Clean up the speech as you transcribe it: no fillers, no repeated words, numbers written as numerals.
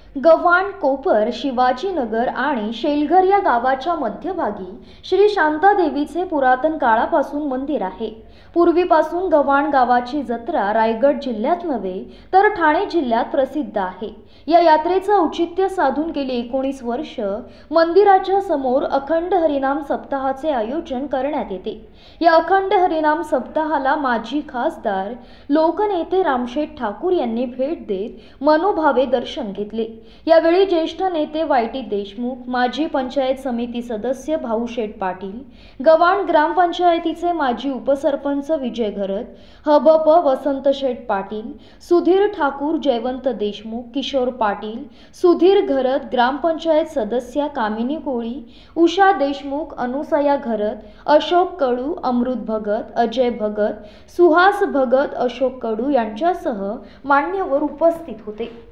गव्हाण, कोपर, शिवाजीनगर आणि शेलघर या गावाच्या मध्यभागी श्री शांतादेवीचे पुरातन काळापासून मंदिर आहे। पूर्वीपासून गव्हाण गावाची जत्रा रायगड जिल्ह्यात नव्हे तर ठाणे जिल्ह्यात प्रसिद्ध आहे। या यात्रेचं औचित्य साधून गेली 19 वर्ष मंदिराच्या समोर अखंड हरिनाम सप्ताहाचे आयोजन करण्यात येते। या अखंड हरिनाम सप्ताहाला माजी खासदार लोकनेते रामशेठ ठाकूर यांनी भेट देत मनोभावे दर्शन घेतले। यावेळी ज्येष्ठ नेते वायटी देशमुख, माजी पंचायत समिती सदस्य भाऊशेठ पाटील, गव्हाण ग्रामपंचायतीचे माजी उपसरपंच विजय घरत, हबप वसंत शेठ पाटील, सुधीर ठाकूर, जयवंत देशमुख, किशोर पाटील, सुधीर घरत, ग्रामपंचायत सदस्या कामिनी कोळी, उषा देशमुख, अनुसया घरत, अशोक कडू, अमृत भगत, अजय भगत, सुहास भगत, अशोक कडू यांच्यासह मान्यवर उपस्थित होते।